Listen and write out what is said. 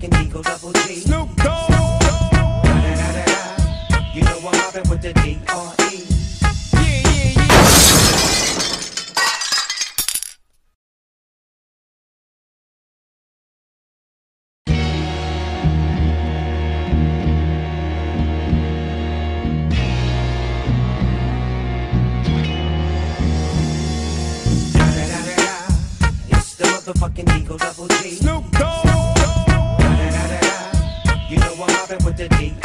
motherfucking Eagle Double G. Snoop Dogg. You know I'm mobbing with the D.R.E. It's the motherfucking Eagle Double G. Snoop Dogg. You know I'm mobbing with the D.R.E.